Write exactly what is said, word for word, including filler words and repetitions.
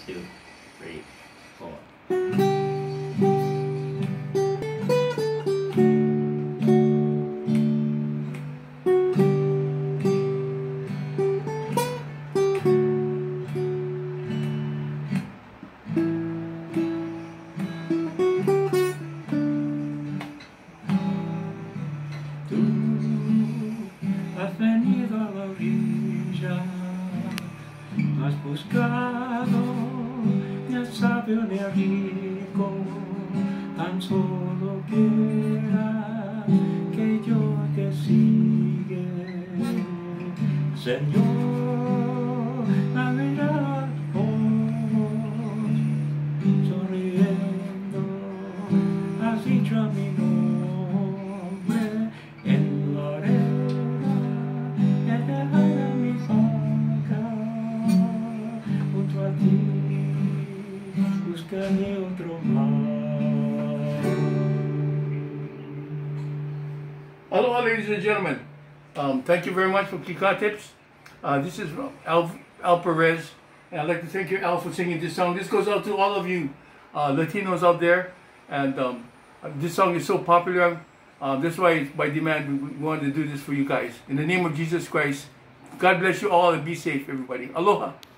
two, three, four. Has venido a la orilla, no has buscado ni al sabio ni al rico, tan solo quieras que yo te siga. Señor, a mirar ojos, sonriendo, has dicho a mi nombre en la arena, he dejado mi barca junto a ti, buscaré otro mar. Aloha, ladies and gentlemen. Um, thank you very much for Kika Tips. Uh, this is Al, Al Perez, and I'd like to thank you, Al, for singing this song. This goes out to all of you uh, Latinos out there, and um, this song is so popular. Uh, that's why, by demand, we wanted to do this for you guys. In the name of Jesus Christ, God bless you all and be safe, everybody. Aloha.